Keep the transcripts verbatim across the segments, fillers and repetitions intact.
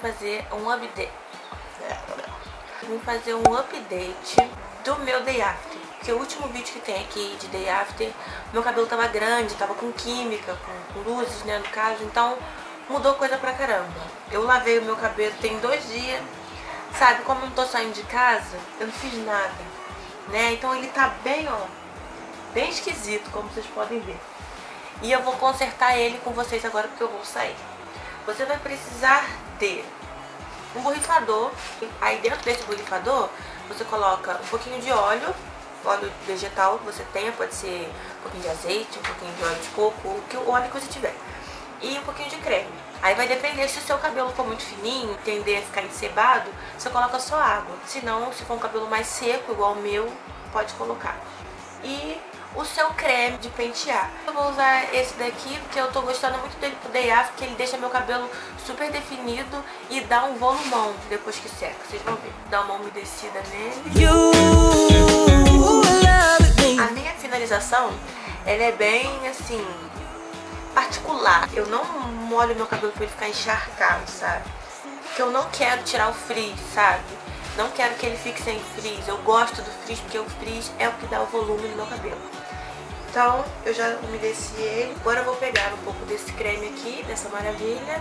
fazer um update. Vim fazer um update do meu day after. Porque o último vídeo que tem aqui de day after, meu cabelo tava grande, tava com química, com, com luzes, né, no caso. Então mudou coisa pra caramba. Eu lavei o meu cabelo tem dois dias. Sabe, como eu não tô saindo de casa, eu não fiz nada, né? Então ele tá bem, ó, bem esquisito, como vocês podem ver. E eu vou consertar ele com vocês agora, porque eu vou sair. Você vai precisar ter um borrifador. Aí dentro desse borrifador, você coloca um pouquinho de óleo, óleo vegetal que você tenha, pode ser um pouquinho de azeite, um pouquinho de óleo de coco, o que o óleo que você tiver. E um pouquinho de creme. Aí vai depender, se o seu cabelo for muito fininho, tender a ficar encebado, você coloca só água. Se não, se for um cabelo mais seco, igual o meu, pode colocar. E o seu creme de pentear. Eu vou usar esse daqui, porque eu tô gostando muito dele pro day after, porque ele deixa meu cabelo super definido e dá um volumão depois que seca. Vocês vão ver. Dá uma umedecida nele. A minha finalização, ela é bem, assim, particular. Eu não molho meu cabelo pra ele ficar encharcado, sabe? Porque eu não quero tirar o frizz, sabe? Não quero que ele fique sem frizz. Eu gosto do frizz porque o frizz é o que dá o volume no meu cabelo. Então, eu já umedeci ele. Agora eu vou pegar um pouco desse creme aqui, dessa maravilha.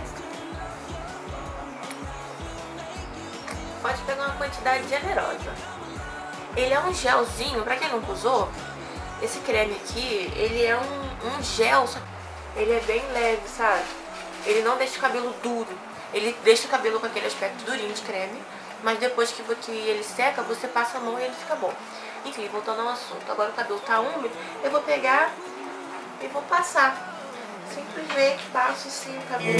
Pode pegar uma quantidade generosa. Ele é um gelzinho, pra quem nunca usou, esse creme aqui, ele é um, um gel, ele é bem leve, sabe? Ele não deixa o cabelo duro. Ele deixa o cabelo com aquele aspecto durinho de creme, mas depois que, que ele seca, você passa a mão e ele fica bom. Enfim, voltando ao assunto. Agora o cabelo tá úmido, eu vou pegar e vou passar. Simplesmente passo assim o cabelo.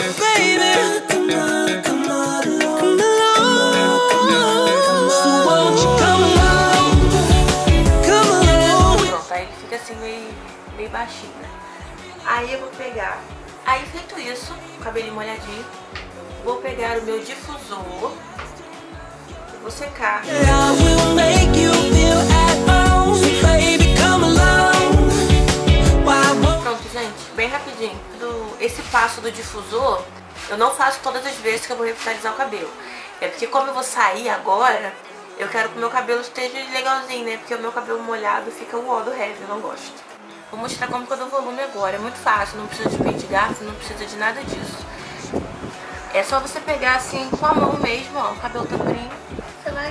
Pronto, aí ele fica assim meio, meio baixinho, né? Aí eu vou pegar, aí feito isso, o cabelinho molhadinho, vou pegar o meu difusor e vou secar. Pronto, gente, bem rapidinho. Do, esse passo do difusor, eu não faço todas as vezes que eu vou revitalizar o cabelo. É porque como eu vou sair agora, eu quero que o meu cabelo esteja legalzinho, né? Porque o meu cabelo molhado fica o ó do heavy, eu não gosto. Vou mostrar como que eu dou volume agora. É muito fácil, não precisa de pente garfo, não precisa de nada disso. É só você pegar assim com a mão mesmo, ó. O cabelo tá durinho. Você vai.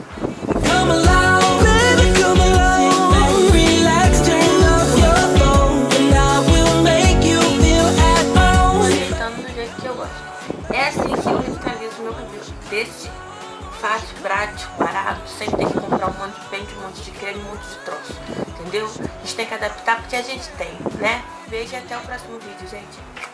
Ajeitando do jeito que eu gosto. É assim que eu revitalizo o meu cabelo. Desse fácil, prático, barato, sem ter que comprar um monte de pente, um monte de creme, um monte de troço. Entendeu? A gente tem que adaptar porque a gente tem, né? Beijo e até o próximo vídeo, gente.